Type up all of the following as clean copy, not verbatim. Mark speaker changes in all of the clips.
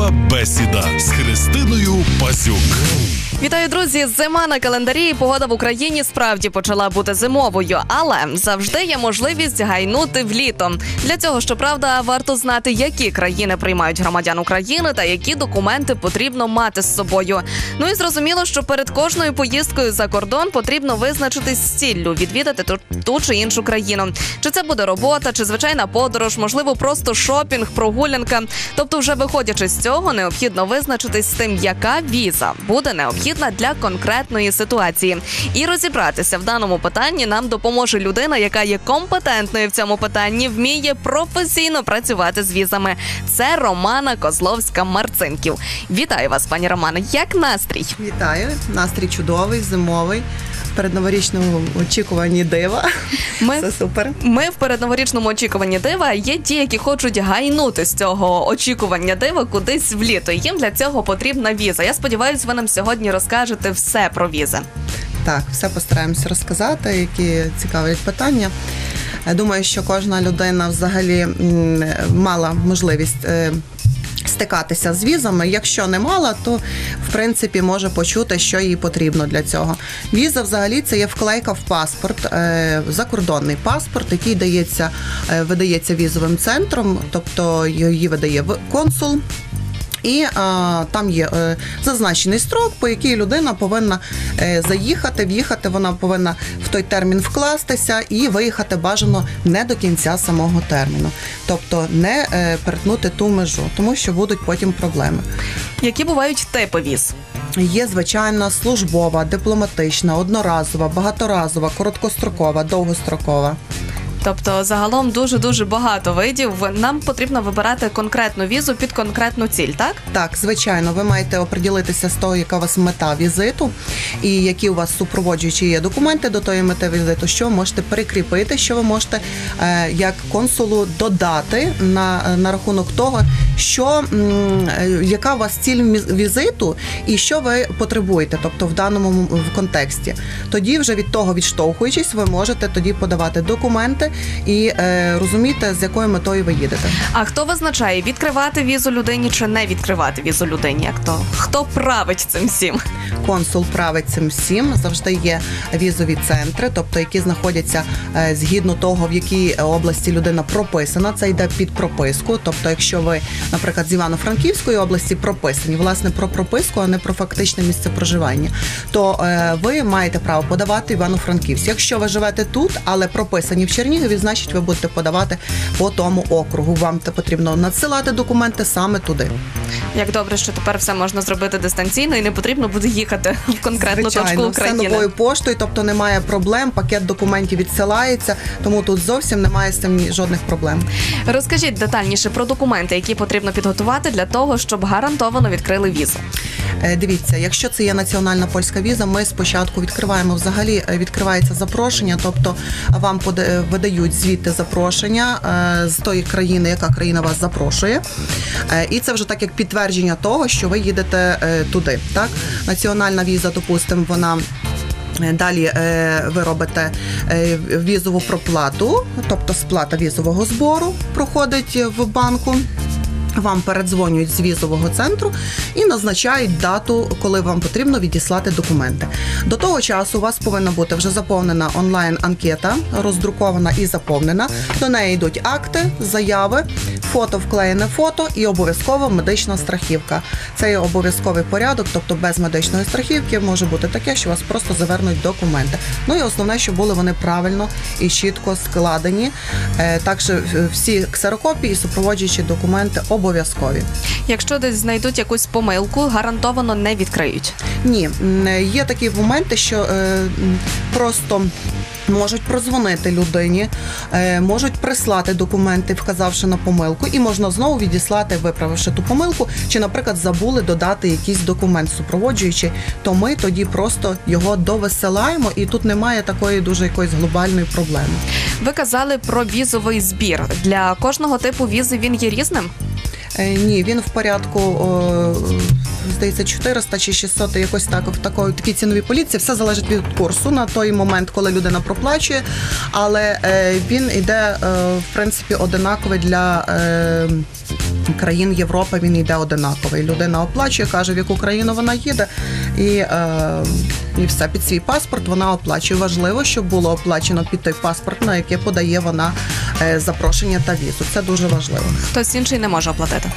Speaker 1: Ранкова бесіда з Христиною Пасюк.
Speaker 2: Вітаю, друзі! Зима на календарі, і погода в Україні справді почала бути зимовою, але завжди є можливість гайнути в літо. Для цього, щоправда, варто знати, які країни приймають громадян України та які документи потрібно мати з собою. Ну і зрозуміло, що перед кожною поїздкою за кордон потрібно визначитись з ціллю відвідати ту чи іншу країну. Чи це буде робота, чи звичайна подорож, можливо, просто шопінг, прогулянка. Тобто, вже виходячи з цього, необхідно визначитись з тим, яка віза буде необхідна для конкретної ситуації. І розібратися в даному питанні нам допоможе людина, яка є компетентною в цьому питанні, вміє професійно працювати з візами. Це Романа Козловська-Марцинків. Вітаю вас, пані Романа. Як настрій?
Speaker 3: Вітаю. Настрій чудовий, зимовий. В передноворічному очікуванні дива. Це супер.
Speaker 2: Ми в передноворічному очікуванні дива. Є ті, які хочуть гайнути з цього очікування дива кудись в літо. Їм для цього потрібна віза. Я сподіваюся, ви нам сьогодні розкажете все про візи.
Speaker 3: Так, все постараємося розказати, які цікавлять питання. Думаю, що кожна людина взагалі мала можливість стикатися з візами. Якщо не мала, то, в принципі, може почути, що їй потрібно для цього. Віза, взагалі, це є вклейка в паспорт, закордонний паспорт, який видається візовим центром, тобто її видає консул. І там є зазначений строк, по який людина повинна в'їхати, вона повинна в той термін вкластися і виїхати бажано не до кінця самого терміну. Тобто не перетнути ту межу, тому що будуть потім проблеми.
Speaker 2: Які бувають типи віз?
Speaker 3: Є, звичайно, службова, дипломатична, одноразова, багаторазова, короткострокова, довгострокова.
Speaker 2: Тобто, загалом дуже-дуже багато видів. Нам потрібно вибирати конкретну візу під конкретну ціль, так?
Speaker 3: Так, звичайно. Ви маєте оприділитися з того, яка у вас мета візиту і які у вас супроводжуючі є документи до тої мети візиту, що ви можете прикріпити, що ви можете як консулу додати на рахунок того, яка у вас ціль візиту і що ви потребуєте, тобто в даному контексті. Тоді вже від того відштовхуючись, ви можете тоді подавати документи і розуміти, з якою метою ви їдете.
Speaker 2: А хто визначає, відкривати візу людині чи не відкривати візу людині? Хто править цим всім?
Speaker 3: Консул править цим всім. Завжди є візові центри, тобто які знаходяться згідно того, в якій області людина прописана. Це йде під прописку. Тобто, якщо ви, наприклад, з Івано-Франківської області прописані, власне, про прописку, а не про фактичне місце проживання, то ви маєте право подавати Івано-Франківськ. Якщо ви живете тут, але прописані в Чернігові, значить, ви будете подавати по тому округу. Вам потрібно надсилати документи саме туди.
Speaker 2: Як добре, що тепер все можна зробити дистанційно і не потрібно буде їхати в конкретну точку України.
Speaker 3: Звичайно, все новою поштою, тобто немає проблем, пакет документів відсилається, тому тут зовсім немає з цим жодних проблем.
Speaker 2: Розкажіть детальніше про документи, які потрібно підготувати для того, щоб гарантовано відкрили візу.
Speaker 3: Дивіться, якщо це є національна польська віза, ми спочатку відкривається запрошення, тобто вам видають звідти запрошення з тої країни, яка країна вас запрошує. І це вже так як підтвердження того, що ви їдете туди. Так? Національна віза, допустимо, вона... Далі ви робите візову проплату, тобто сплата візового збору проходить в банку. Вам передзвонюють з візового центру і назначають дату, коли вам потрібно відіслати документи. До того часу у вас повинна бути вже заповнена онлайн-анкета, роздрукована і заповнена. До неї йдуть акти, заяви, фото, вклеєне фото і обов'язково медична страхівка. Це є обов'язковий порядок, тобто без медичної страхівки може бути таке, що вас просто завернуть документи. Ну і основне, щоб були вони правильно і чітко складені. Так що всі ксерокопії і супроводжуючі документи обов'язкові.
Speaker 2: Якщо десь знайдуть якусь помилку, гарантовано не відкриють?
Speaker 3: Ні. Є такі моменти, що просто можуть прозвонити людині, можуть прислати документи, вказавши на помилку, і можна знову відіслати, виправивши ту помилку, чи, наприклад, забули додати якийсь документ супроводжуючий, то ми тоді просто його довисилаємо, і тут немає такої дуже якоїсь глобальної проблеми.
Speaker 2: Ви казали про візовий збір. Для кожного типу візи він є різним?
Speaker 3: Ні, він в порядку здається, 400 чи 600, якось так, в такій ціновій політиці. Все залежить від курсу на той момент, коли людина проплачує, але він йде, в принципі, одинаковий для країн Європи, він йде одинаковий. Людина оплачує, каже, в яку країну вона їде, і все, під свій паспорт вона оплачує. Важливо, щоб було оплачено під той паспорт, на яке подає вона запрошення та візу. Це дуже важливо.
Speaker 2: Хтось інший не може оплатити?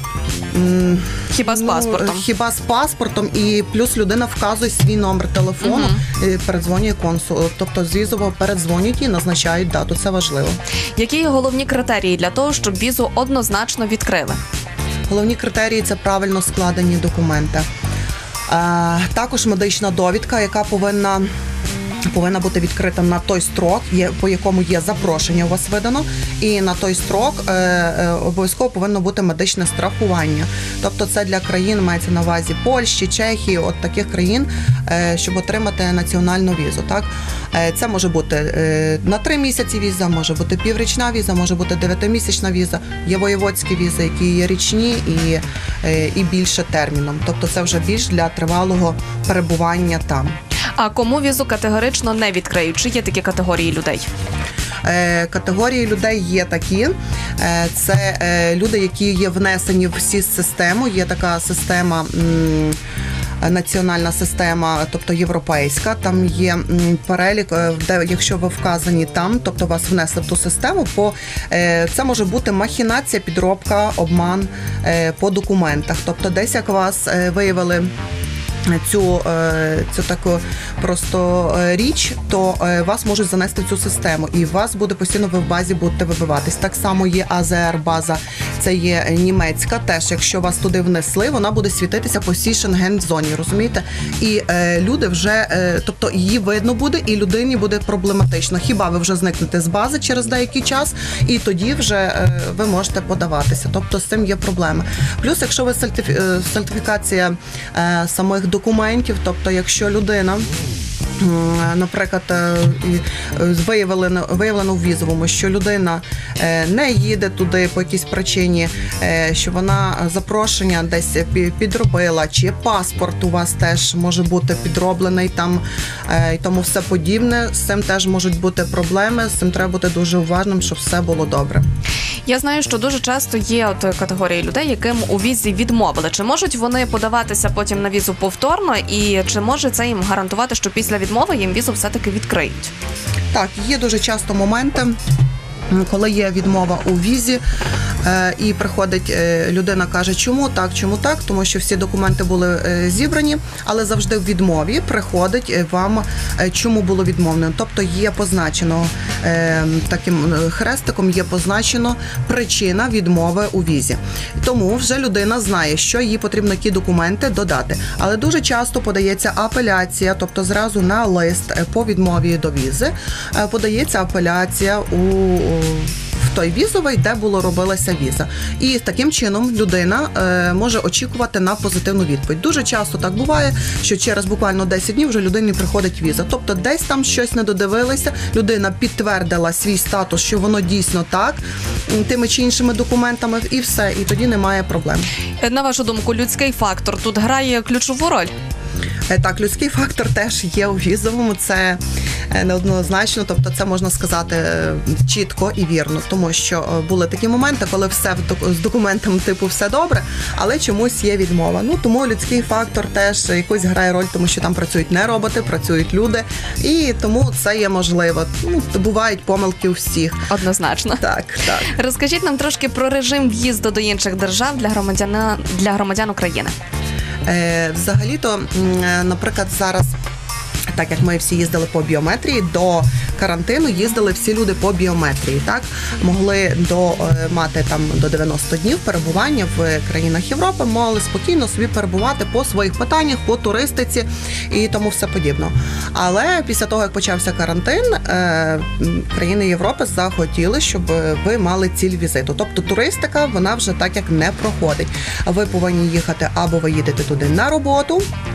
Speaker 2: Хіба з паспортом?
Speaker 3: Хіба з паспортом, і плюс людина вказує свій номер телефону, передзвонює консулу. Тобто з візового передзвонюють і назначають дату. Це важливо.
Speaker 2: Які є головні критерії для того, щоб візу однозначно відкрили?
Speaker 3: Головні критерії – це правильно складені документи. Також медична довідка, яка повинна бути відкрита на той строк, по якому є запрошення у вас видано, і на той строк обов'язково повинно бути медичне страхування. Тобто це для країн, мається на увазі Польщі, Чехії, от таких країн, щоб отримати національну візу. Так? Це може бути на 3 місяці віза, може бути піврічна віза, може бути 9-місячна віза, є воєводські візи, які є річні і більше терміном. Тобто це вже більш для тривалого перебування там.
Speaker 2: А кому візу категорично не відкриють? Чи є такі категорії людей?
Speaker 3: Категорії людей є такі. Це люди, які є внесені в СІС-систему. Є така система, національна система, тобто європейська. Там є перелік, де якщо ви вказані там, тобто вас внесли в ту систему, це може бути махінація, підробка, обман по документах. Тобто десь як вас виявили цю таку просто річ, то вас можуть занести в цю систему, і вас буде постійно ви в базі будете вибиватись. Так само є АЗР-база, це є німецька, теж якщо вас туди внесли, вона буде світитися по всій Шенген-зоні, розумієте? І люди вже, тобто її видно буде, і людині буде проблематично. Хіба ви вже зникнете з бази через деякий час, і тоді вже ви можете подаватися. Тобто з цим є проблеми. Плюс, якщо ви сертифікація самих документів, тобто якщо людина, наприклад, виявлено в візовому, що людина не їде туди по якійсь причині, що вона запрошення десь підробила, чи паспорт у вас теж може бути підроблений там, і тому все подібне, з цим теж можуть бути проблеми, з цим треба бути дуже уважним, щоб все було добре.
Speaker 2: Я знаю, що дуже часто є категорії людей, яким у візі відмовили. Чи можуть вони подаватися потім на візу повторно, і чи може це їм гарантувати, що після відмови їм візу все-таки відкриють?
Speaker 3: Так, є дуже часто моменти, коли є відмова у візі, і приходить людина, каже, чому так, тому що всі документи були зібрані, але завжди в відмові приходить вам, чому було відмовлено. Тобто є позначено таким хрестиком, є позначено причина відмови у візі. Тому вже людина знає, що їй потрібно які документи додати. Але дуже часто подається апеляція, тобто зразу на лист по відмові до візи подається апеляція в той візовий, де робилася віза. І таким чином людина може очікувати на позитивну відповідь. Дуже часто так буває, що через буквально 10 днів вже людині приходить віза. Тобто десь там щось не додивилися, людина підтвердила свій статус, що воно дійсно так, тими чи іншими документами, і все, і тоді немає проблем.
Speaker 2: На вашу думку, людський фактор тут грає ключову роль?
Speaker 3: Так, людський фактор теж є у візовому, це неоднозначно, тобто це можна сказати чітко і вірно, тому що були такі моменти, коли все з документами типу все добре, але чомусь є відмова. Тому людський фактор теж якось грає роль, тому що там працюють не роботи, працюють люди, і тому це є можливо. Бувають помилки у всіх.
Speaker 2: Однозначно.
Speaker 3: Так.
Speaker 2: Розкажіть нам трошки про режим в'їзду до інших держав для громадян України.
Speaker 3: Взагалі-то, наприклад, зараз, так як ми всі їздили по біометрії, до карантину їздили всі люди по біометрії, так? Могли мати там до 90 днів перебування в країнах Європи, могли спокійно собі перебувати по своїх питаннях, по туристиці і тому все подібно. Але після того, як почався карантин, країни Європи захотіли, щоб ви мали ціль візиту. Тобто туристика, вона вже так як не проходить. Ви повинні їхати, або ви їдете туди на роботу,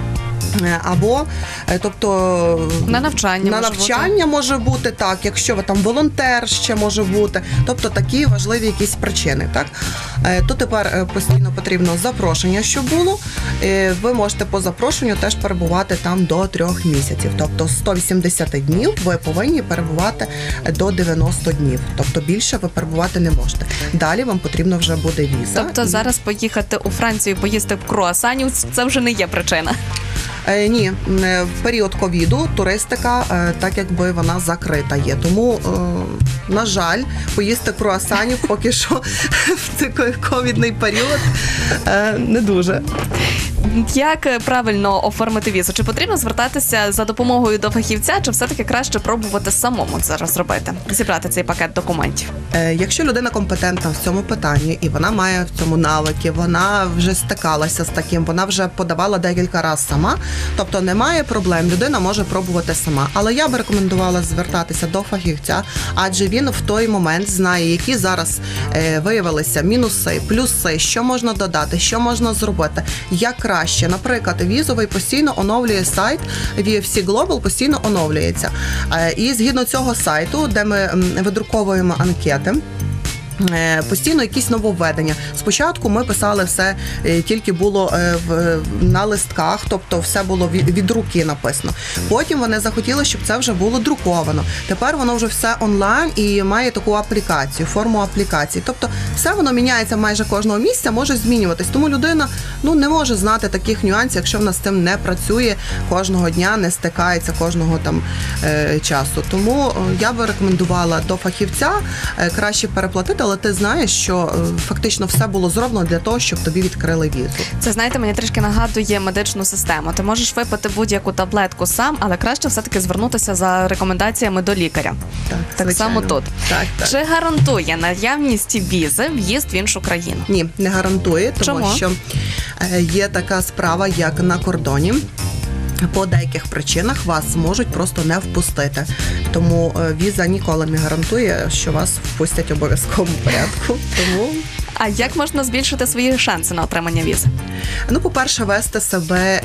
Speaker 3: Або, тобто,
Speaker 2: на навчання
Speaker 3: може бути, так, якщо ви там волонтер ще може бути, тобто такі важливі якісь причини, так, то тепер постійно потрібно запрошення, щоб було, ви можете по запрошенню теж перебувати там до 3 місяців, тобто з 180 днів ви повинні перебувати до 90 днів, тобто більше ви перебувати не можете. Далі вам потрібно вже буде віза.
Speaker 2: Тобто зараз поїхати у Францію, поїсти круасанів, це вже не є причина?
Speaker 3: Ні, в період ковіду туристика, так якби вона закрита є. Тому, на жаль, поїсти круасанів поки що в цей ковідний період не дуже.
Speaker 2: Як правильно оформити візу? Чи потрібно звертатися за допомогою до фахівця, чи все-таки краще пробувати самому зараз зробити? Зібрати цей пакет документів?
Speaker 3: Якщо людина компетентна в цьому питанні, і вона має в цьому навики, вона вже стикалася з таким, вона вже подавала декілька разів сама, тобто немає проблем, людина може пробувати сама. Але я би рекомендувала звертатися до фахівця, адже він в той момент знає, які зараз виявилися мінуси, плюси, що можна додати, що можна зробити, як краще. Наприклад, візовий постійно оновлює сайт, VFC Global постійно оновлюється. І згідно цього сайту, де ми видруковуємо анкети, постійно якісь нововведення. Спочатку ми писали все, тільки було на листках, тобто все було від руки написано. Потім вони захотіли, щоб це вже було друковано. Тепер воно вже все онлайн і має таку аплікацію, форму аплікації. Тобто все воно міняється майже кожного місяця, може змінюватись. Тому людина не може знати таких нюансів, якщо вона з цим не працює кожного дня, не стикається кожного там часу. Тому я би рекомендувала до фахівця краще переплатити, але ти знаєш, що фактично все було зроблено для того, щоб тобі відкрили візу.
Speaker 2: Це, знаєте, мені трішки нагадує медичну систему. Ти можеш випити будь-яку таблетку сам, але краще все-таки звернутися за рекомендаціями до лікаря. Так само тут.
Speaker 3: Так.
Speaker 2: Чи гарантує наявність візи в'їзд в іншу країну?
Speaker 3: Ні, не гарантує, тому
Speaker 2: Чому?
Speaker 3: що є така справа, як на кордоні. По деяких причинах вас можуть просто не впустити. Тому віза ніколи не гарантує, що вас впустять в обов'язковому порядку. Тому...
Speaker 2: А як можна збільшити свої шанси на отримання візи?
Speaker 3: По-перше, вести себе,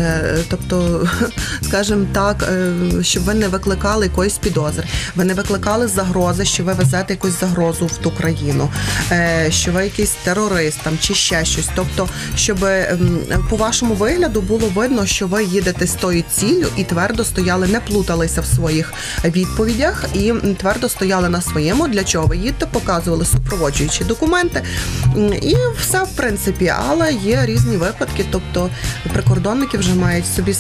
Speaker 3: тобто, скажімо так, щоб ви не викликали якоїсь підозри, ви не викликали загрози, що ви везете якусь загрозу в ту країну, що ви якийсь терорист там, чи ще щось. Тобто, щоб по вашому вигляду було видно, що ви їдете з тою ціллю і твердо стояли, не плуталися в своїх відповідях і твердо стояли на своєму, для чого ви їдете, показували супроводжуючі документи. І все, в принципі, але є різні випадки, тобто прикордонники вже мають собі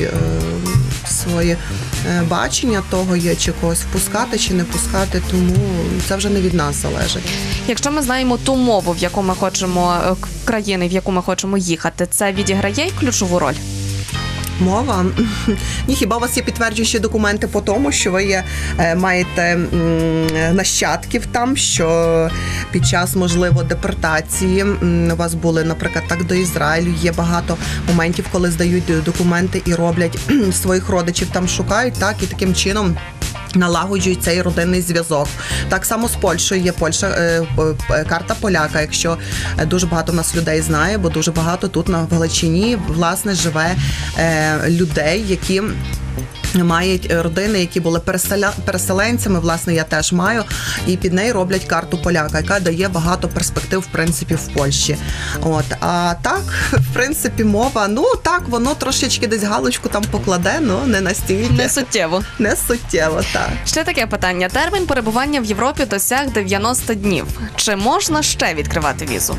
Speaker 3: своє бачення того, чи когось впускати, чи не впускати, тому це вже не від нас залежить.
Speaker 2: Якщо ми знаємо ту мову, в яку ми хочемо, країни, в яку ми хочемо їхати, це відіграє ключову роль?
Speaker 3: Мова? Ні, хіба у вас є підтверджуючі документи по тому, що ви маєте нащадків там, що під час, можливо, депортації у вас були, наприклад, так до Ізраїлю, є багато моментів, коли здають документи і роблять своїх родичів там шукають, так, і таким чином налагоджують цей родинний зв'язок. Так само з Польщею є карта поляка, якщо дуже багато в нас людей знає, бо дуже багато тут на Галичині, власне, живе людей, які мають родини, які були переселенцями, власне, я теж маю, і під неї роблять карту поляка, яка дає багато перспектив, в принципі, в Польщі. А так, в принципі, мова, так, воно трошечки десь галочку там покладе, не настільки.
Speaker 2: Не суттєво.
Speaker 3: Не суттєво, так.
Speaker 2: Ще таке питання. Термін перебування в Європі досяг 90 днів. Чи можна ще відкривати візу?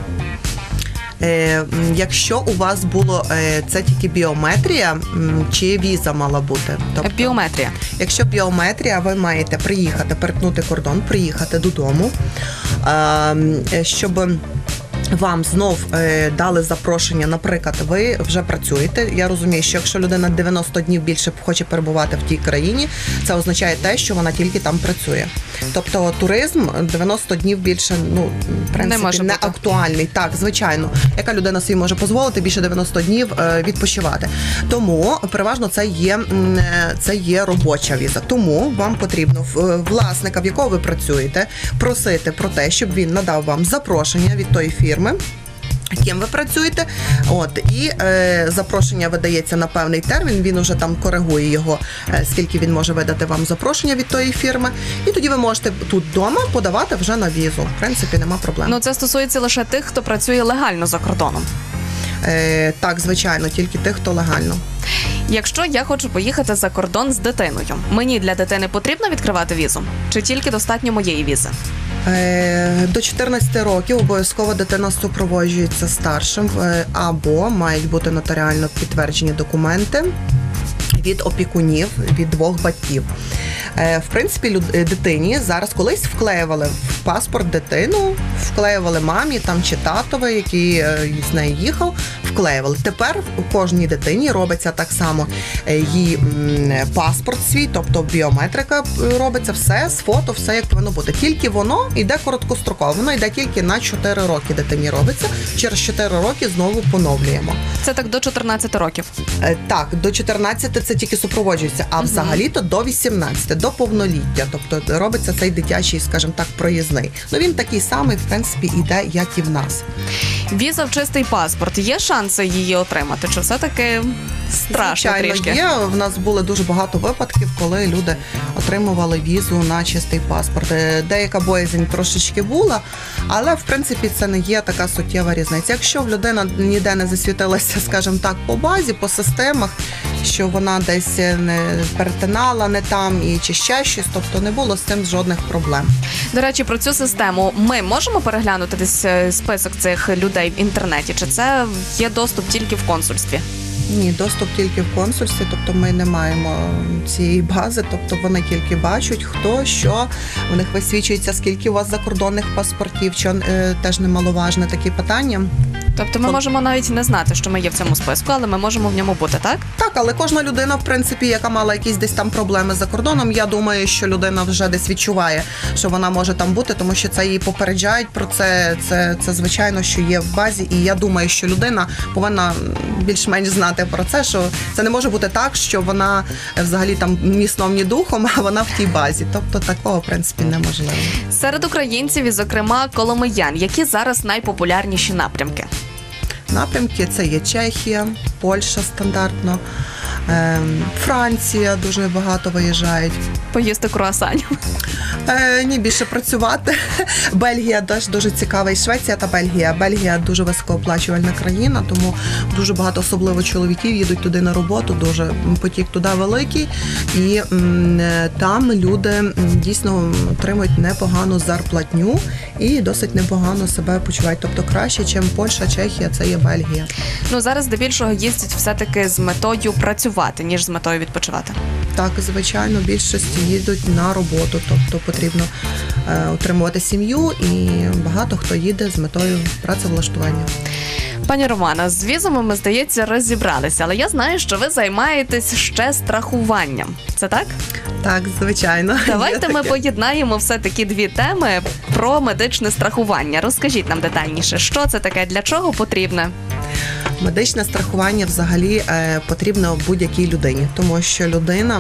Speaker 3: Якщо у вас було це тільки біометрія, чи віза мала бути?
Speaker 2: Тобто, біометрія.
Speaker 3: Якщо біометрія, ви маєте приїхати, перетнути кордон, приїхати додому, щоб вам знов дали запрошення, наприклад, ви вже працюєте. Я розумію, що якщо людина 90 днів більше хоче перебувати в тій країні, це означає те, що вона тільки там працює. Тобто туризм 90 днів більше, в принципі, не актуальний. Так, звичайно. Яка людина собі може дозволити більше 90 днів відпочивати? Тому переважно це є робоча віза. Тому вам потрібно власника, в якого ви працюєте, просити про те, щоб він надав вам запрошення від тої фірми, ким ви працюєте. І запрошення видається на певний термін, він уже там коригує його, скільки він може видати вам запрошення від тої фірми. І тоді ви можете тут вдома подавати вже на візу. В принципі, нема проблем.
Speaker 2: Ну, це стосується лише тих, хто працює легально за кордоном.
Speaker 3: Так, звичайно, тільки тих, хто легально.
Speaker 2: Якщо я хочу поїхати за кордон з дитиною, мені для дитини потрібно відкривати візу? Чи тільки достатньо моєї візи?
Speaker 3: До 14 років обов'язково дитина супроводжується старшим або мають бути нотаріально підтверджені документи від опікунів, від двох батьків. В принципі, дитині зараз колись вклеювали в паспорт дитину, вклеювали мамі там чи татові, який з нею їхав, вклеювали. Тепер у кожній дитині робиться так само її паспорт свій, тобто біометрика робиться, все з фото, все як повинно бути. Тільки воно йде короткостроково, воно йде тільки на 4 роки дитині робиться, через 4 роки знову поновлюємо.
Speaker 2: Це так до 14 років?
Speaker 3: Так, до 14 це тільки супроводжується, а взагалі-то до 18, до повноліття. Тобто робиться цей дитячий, скажімо так, проїзний. Ну він такий самий, в принципі, іде, як і в нас.
Speaker 2: Віза в чистий паспорт. Є шанси її отримати? Чи все-таки страшно трішки?
Speaker 3: Є. В нас було дуже багато випадків, коли люди отримували візу на чистий паспорт. Деяка боязнь трошечки була, але, в принципі, це не є така суттєва різниця. Якщо людина ніде не засвітилася, скажімо так, по базі, по системах, що вона десь не перетинала не там і чи ще щось, тобто не було з цим жодних проблем.
Speaker 2: До речі, про цю систему ми можемо переглянути десь список цих людей в інтернеті, чи це є доступ тільки в консульстві?
Speaker 3: Ні, доступ тільки в консульстві, тобто ми не маємо цієї бази, тобто вони тільки бачать, хто, що, в них висвічується, скільки у вас закордонних паспортів, що теж немаловажне такі питання.
Speaker 2: Тобто ми можемо навіть не знати, що ми є в цьому списку, але ми можемо в ньому бути, так?
Speaker 3: Так, але кожна людина, в принципі, яка мала якісь десь там проблеми за кордоном, я думаю, що людина вже десь відчуває, що вона може там бути, тому що це її попереджають про це, це звичайно, що є в базі, і я думаю, що людина повинна більш-менш знати про це, що це не може бути так, що вона взагалі там ні сном, ні духом, а вона в тій базі. Тобто такого, в принципі, неможливо.
Speaker 2: Серед українців і, зокрема, коломиян, які зараз найпопулярніші напрямки?
Speaker 3: Напрямки – це є Чехія, Польща стандартно, Франція дуже багато виїжджають.
Speaker 2: Поїсти круасанів?
Speaker 3: Ні, більше працювати. Бельгія теж дуже цікава, і Швеція та Бельгія. Бельгія дуже високооплачувальна країна, тому дуже багато, особливо чоловіків, їдуть туди на роботу, дуже потік туди великий. І там люди дійсно отримують непогану зарплатню і досить непогано себе почувають. Тобто краще, ніж Польща, Чехія, це є Бельгія.
Speaker 2: Ну, зараз здебільшого їздять все-таки з метою працювати, ніж з метою відпочивати.
Speaker 3: Так, звичайно, більшість їдуть на роботу, тобто потрібно утримувати сім'ю, і багато хто їде з метою працевлаштування.
Speaker 2: Пані Романа, з візами ми, здається, розібралися, але я знаю, що ви займаєтесь ще страхуванням. Це так?
Speaker 3: Так, звичайно.
Speaker 2: Давайте ми поєднаємо все-таки дві теми про медичне страхування. Розкажіть нам детальніше, що це таке, для чого потрібне?
Speaker 3: Медичне страхування взагалі потрібно будь-якій людині, тому що людина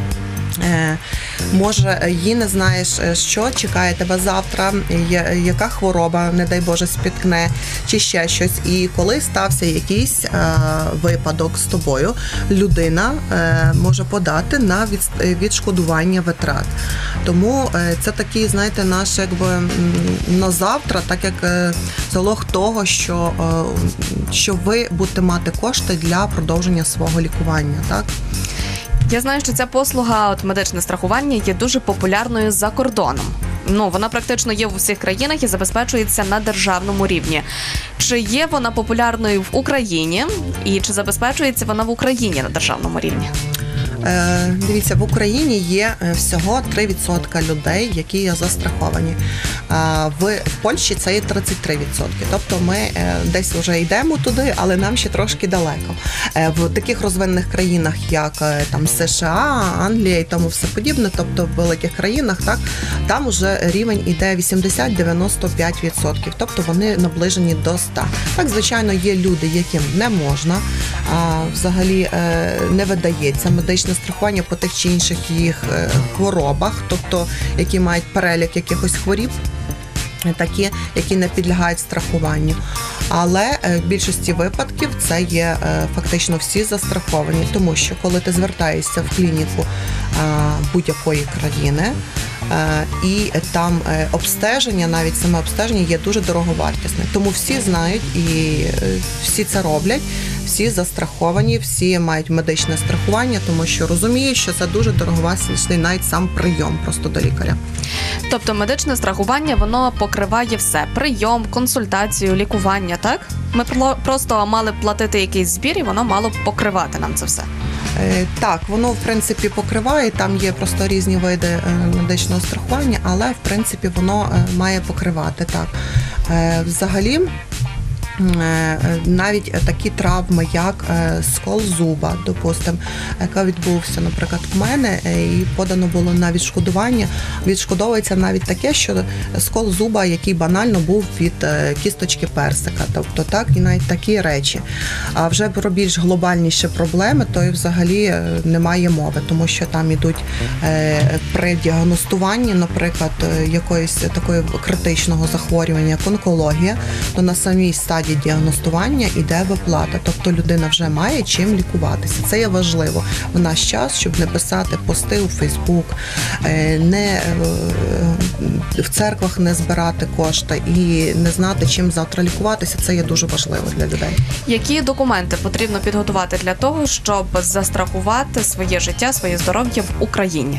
Speaker 3: може, її не знаєш, що чекає тебе завтра, яка хвороба, не дай Боже, спіткне, чи ще щось. І коли стався якийсь випадок з тобою, людина може подати на відшкодування витрат. Тому це такий, знаєте, наш якби на завтра, так як залог того, що ви будете мати кошти для продовження свого лікування, так?
Speaker 2: Я знаю, що ця послуга, медичне страхування, є дуже популярною за кордоном. Ну, вона практично є в усіх країнах і забезпечується на державному рівні. Чи є вона популярною в Україні і чи забезпечується вона в Україні на державному рівні?
Speaker 3: Дивіться, в Україні є всього 3% людей, які є застраховані. В Польщі це є 33%. Тобто ми десь вже йдемо туди, але нам ще трошки далеко. В таких розвинених країнах, як там США, Англія і тому все подібне, тобто в великих країнах, так, там вже рівень іде 80-95%. Тобто вони наближені до 100%. Так, звичайно, є люди, яким не можна, взагалі не видається медичне страхування по тих чи інших їх хворобах, тобто які мають перелік якихось хворіб, такі, які не підлягають страхуванню. Але в більшості випадків це є фактично всі застраховані, тому що коли ти звертаєшся в клініку будь-якої країни, і там обстеження, навіть саме обстеження є дуже дороговартісне. Тому всі знають і всі це роблять, всі застраховані, всі мають медичне страхування, тому що розуміють, що це дуже дороговартісний навіть сам прийом просто до лікаря.
Speaker 2: Тобто медичне страхування, воно покриває все. Прийом, консультацію, лікування, так? Ми просто мали б платити якийсь збір, і воно мало б покривати нам це все.
Speaker 3: Так, воно в принципі покриває, там є просто різні види медичного страхування, але в принципі воно має покривати, так. Взагалі, навіть такі травми, як скол зуба, допустимо, яка відбувся, наприклад, в мене, і подано було на відшкодування. Відшкодовується навіть таке, що скол зуба, який банально був від кісточки персика, тобто так, і навіть такі речі. А вже про більш глобальніші проблеми, то і взагалі немає мови, тому що там ідуть при діагностуванні, наприклад, якоїсь такої критичного захворювання, як онкологія, то на самій стадії діагностування іде виплата, тобто людина вже має чим лікуватися. Це є важливо в наш час, щоб не писати пости у Фейсбук, не в церквах не збирати кошти і не знати, чим завтра лікуватися. Це є дуже важливо для людей.
Speaker 2: Які документи потрібно підготувати для того, щоб застрахувати своє життя, своє здоров'я в Україні?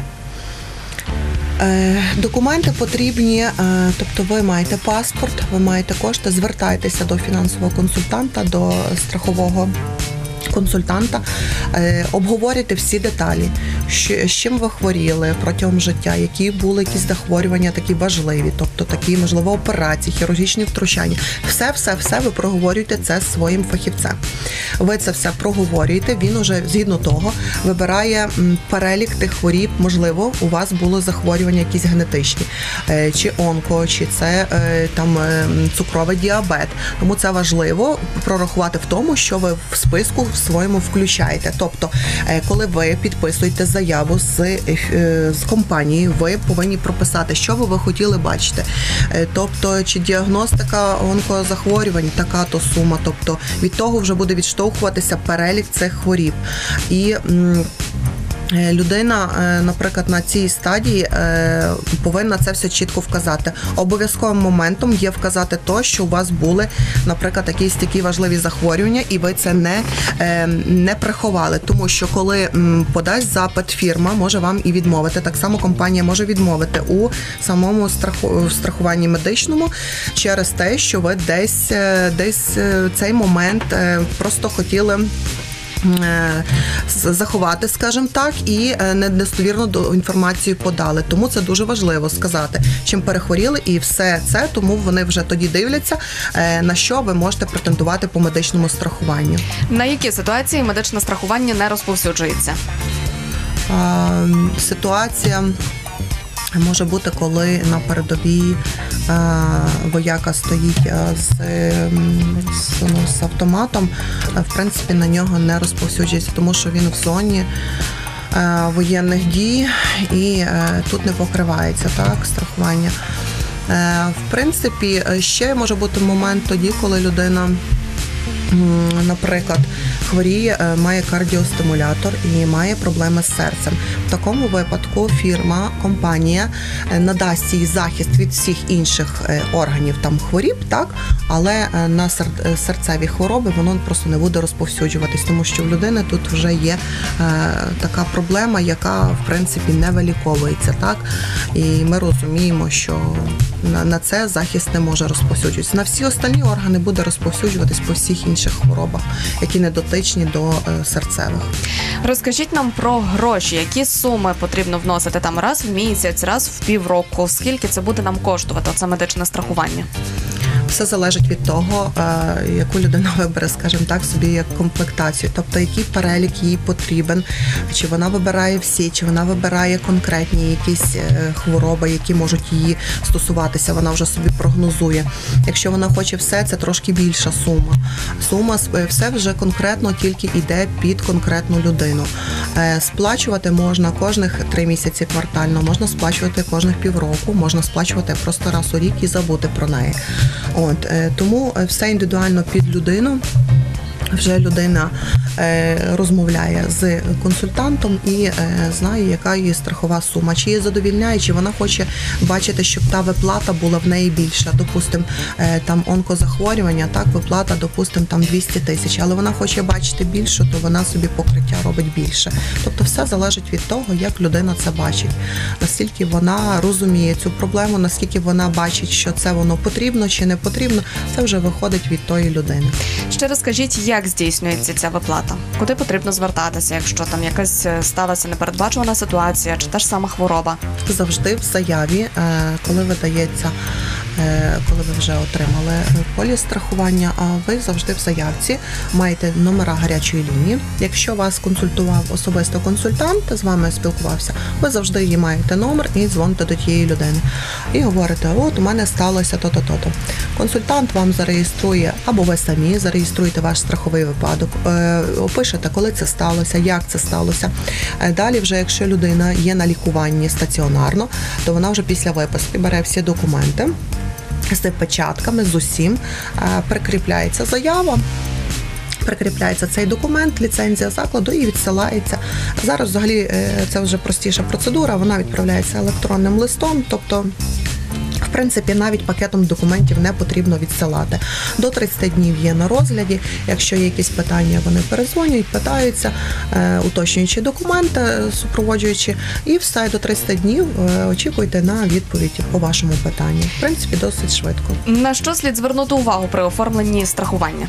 Speaker 3: Документи потрібні, тобто ви маєте паспорт, ви маєте кошти, звертайтеся до фінансового консультанта, до страхового консультанта, обговорюйте всі деталі, з чим ви хворіли протягом життя, які були якісь захворювання такі важливі, тобто такі, можливо, операції, хірургічні втручання. Все ви проговорюєте це з своїм фахівцем. Ви це все проговорюєте, він уже згідно того вибирає перелік тих хворіб, можливо, у вас було захворювання якісь генетичні, чи онко, чи це там цукровий діабет. Тому це важливо прорахувати в тому, що ви в списку в своєму включаєте. Тобто, коли ви підписуєте заяву з компанії, ви повинні прописати, що ви хотіли бачити. Тобто, чи діагностика онкозахворювань, така-то сума. Тобто, від того вже буде відштовхуватися перелік цих хворіб. І людина, наприклад, на цій стадії повинна це все чітко вказати. Обов'язковим моментом є вказати то, що у вас були, наприклад, якісь такі важливі захворювання, і ви це не приховали. Тому що коли подасть запит фірма, може вам і відмовити. Так само компанія може відмовити у самому страхуванні медичному через те, що ви десь цей момент просто хотіли заховати, скажімо так, і недостовірну інформацію подали. Тому це дуже важливо сказати, чим перехворіли, і все це, тому вони вже тоді дивляться, на що ви можете претендувати по медичному страхуванню.
Speaker 2: На які ситуації медичне страхування не розповсюджується?
Speaker 3: Ситуація може бути, коли на передовій вояка стоїть з автоматом, в принципі, на нього не розповсюджується, тому що він в зоні воєнних дій і тут не покривається, так, страхування. В принципі, ще може бути момент тоді, коли людина, наприклад, хворіє, має кардіостимулятор і має проблеми з серцем. В такому випадку фірма, компанія надасть їй захист від всіх інших органів там хворіб, так, але на серцеві хвороби воно просто не буде розповсюджуватись, тому що в людини тут вже є така проблема, яка, в принципі, не виліковується, так, і ми розуміємо, що на це захист не може розповсюджуватися. На всі остальні органи буде розповсюджуватись по всіх інших хворобах, які не дотичні до серцевих.
Speaker 2: Розкажіть нам про гроші. Які суми потрібно вносити там раз в місяць, раз в півроку? Скільки це буде нам коштувати, це медичне страхування?
Speaker 3: Все залежить від того, яку людина вибере, скажімо так, собі як комплектацію. Тобто, який перелік їй потрібен, чи вона вибирає всі, чи вона вибирає конкретні якісь хвороби, які можуть її стосуватися, вона вже собі прогнозує. Якщо вона хоче все, це трошки більша сума. Сума, все вже конкретно тільки йде під конкретну людину. Сплачувати можна кожних 3 місяці квартально, можна сплачувати кожних півроку, можна сплачувати просто раз у рік і забути про неї. Тому все індивідуально під людину. Вже людина розмовляє з консультантом і знає, яка її страхова сума. Чи її задовільняє, чи вона хоче бачити, щоб та виплата була в неї більша. Допустим, там онкозахворювання, так, виплата, допустим, там 200 тисяч. Але вона хоче бачити більше, то вона собі покриття робить більше. Тобто все залежить від того, як людина це бачить. Наскільки вона розуміє цю проблему, наскільки вона бачить, що це воно потрібно чи не потрібно, це вже виходить від тої людини.
Speaker 2: Ще розкажіть, як здійснюється ця виплата? Куди потрібно звертатися, якщо там якась сталася непередбачувана ситуація чи та ж сама хвороба?
Speaker 3: Завжди в заяві, коли видається, коли ви вже отримали поліс страхування, ви завжди в заявці маєте номера гарячої лінії. Якщо вас консультував особисто консультант, з вами спілкувався, ви завжди її маєте номер і дзвоните до тієї людини. І говорите, от у мене сталося то-то, то-то. Консультант вам зареєструє, або ви самі зареєструєте ваш страховий випадок, опишете, коли це сталося, як це сталося. Далі вже, якщо людина є на лікуванні стаціонарно, то вона вже після виписки бере всі документи з печатками, з усім, прикріпляється заява, прикріпляється цей документ, ліцензія закладу і відсилається. Зараз взагалі це вже простіша процедура, вона відправляється електронним листом, тобто в принципі, навіть пакетом документів не потрібно відсилати. До 30 днів є на розгляді. Якщо є якісь питання, вони перезвонюють, питаються, уточнюючи документи, супроводжуючи, і все, до 30 днів очікуйте на відповідь по вашому питанню. В принципі, досить швидко.
Speaker 2: На що слід звернути увагу при оформленні страхування?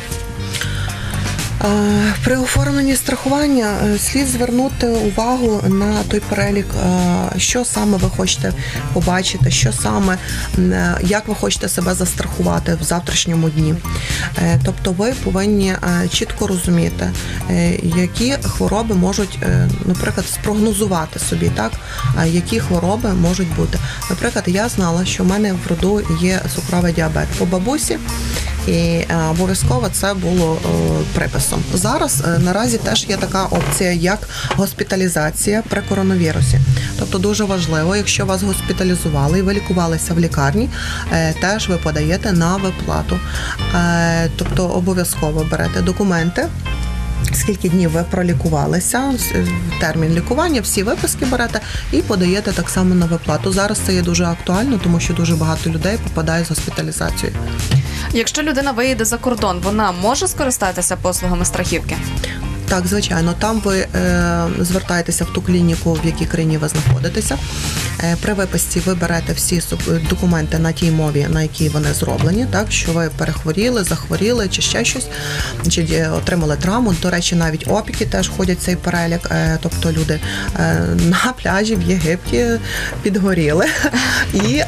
Speaker 3: При оформленні страхування слід звернути увагу на той перелік, що саме ви хочете побачити, що саме, як ви хочете себе застрахувати в завтрашньому дні. Тобто ви повинні чітко розуміти, які хвороби можуть, наприклад, спрогнозувати собі, так, які хвороби можуть бути. Наприклад, я знала, що в мене в роду є цукровий діабет по бабусі, і обов'язково це було приписом. Зараз наразі теж є така опція, як госпіталізація при коронавірусі. Тобто дуже важливо, якщо вас госпіталізували і ви лікувалися в лікарні, теж ви подаєте на виплату. Тобто обов'язково берете документи, скільки днів ви пролікувалися, термін лікування, всі виписки берете і подаєте так само на виплату. Зараз це є дуже актуально, тому що дуже багато людей попадає з госпіталізацією.
Speaker 2: Якщо людина виїде за кордон, вона може скористатися послугами страхівки?
Speaker 3: Так, звичайно. Там ви звертаєтеся в ту клініку, в якій країні ви знаходитеся. При виписці ви берете всі документи на тій мові, на якій вони зроблені, так, що ви перехворіли, захворіли чи ще щось, чи отримали травму. До речі, навіть опіки теж входять в цей перелік. Тобто люди на пляжі в Єгипті підгоріли і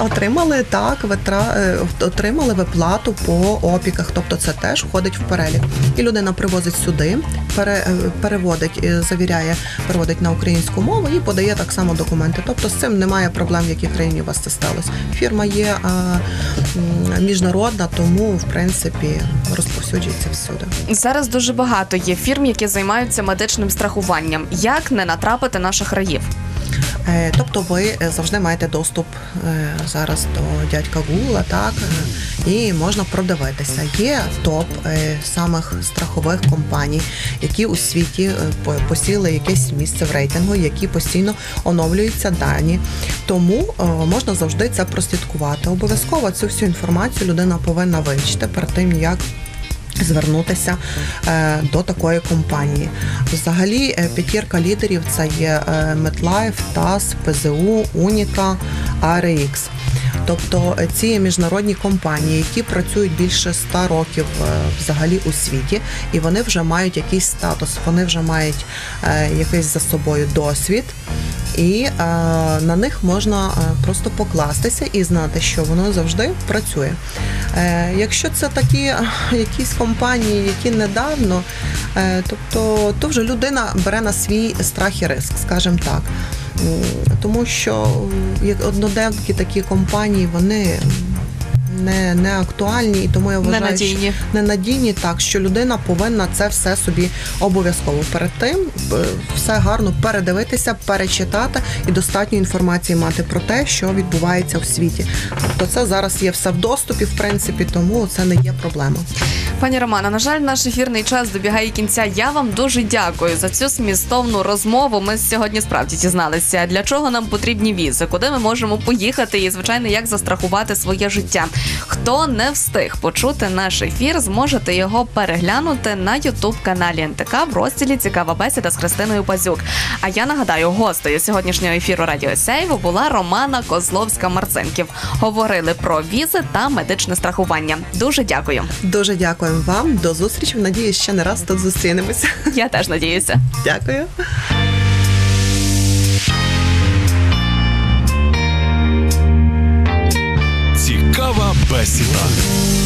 Speaker 3: отримали виплату по опіках. Тобто це теж входить в перелік. І людина привозить сюди, переводить, завіряє, переводить на українську мову і подає так само документи. Тобто з цим немає проблем, в якій країні у вас це сталося. Фірма є міжнародна, тому, в принципі, розповсюджується всюди.
Speaker 2: Зараз дуже багато є фірм, які займаються медичним страхуванням. Як не натрапити на шахраїв?
Speaker 3: Тобто ви завжди маєте доступ зараз до дядька Гугла, так, і можна продивитися. Є топ самих страхових компаній, які у світі посіли якесь місце в рейтингу, які постійно оновлюються дані. Тому можна завжди це прослідкувати. Обов'язково цю всю інформацію людина повинна вивчити перед тим, як звернутися до такої компанії. Взагалі, п'ятірка лідерів – це є MetLife, ТАСС, ПЗУ, Уніка, ARX. Тобто ці міжнародні компанії, які працюють більше 100 років взагалі у світі, і вони вже мають якийсь статус, вони вже мають якийсь за собою досвід, і на них можна просто покластися і знати, що воно завжди працює. Якщо це такі якісь компанії, які недавно, тобто то вже людина бере на свій страх і риск, скажімо так. Тому що одноденки такі компанії, не актуальні, і тому я вважаю,
Speaker 2: Ненадійні.
Speaker 3: що ненадійні, так, що людина повинна це все собі обов'язково перед тим все гарно передивитися, перечитати і достатньо інформації мати про те, що відбувається в світі. Тобто це зараз є все в доступі, в принципі, тому це не є проблема.
Speaker 2: Пані Романа, на жаль, наш ефірний час добігає кінця. Я вам дуже дякую за цю змістовну розмову. Ми сьогодні справді дізналися, для чого нам потрібні візи, куди ми можемо поїхати і, звичайно, як застрахувати своє життя. Хто не встиг почути наш ефір, зможете його переглянути на YouTube-каналі НТК в розділі «Цікава бесіда» з Христиною Пазюк. А я нагадаю, гостею сьогоднішнього ефіру Радіо Сяйво була Романа Козловська-Марцинків. Говорили про візи та медичне страхування. Дуже дякую.
Speaker 3: Дуже дякуємо вам. До зустрічі. Надіюсь, ще не раз тут зустрінемося.
Speaker 2: Я теж надіюся.
Speaker 3: Дякую.
Speaker 1: Цікава бесіда.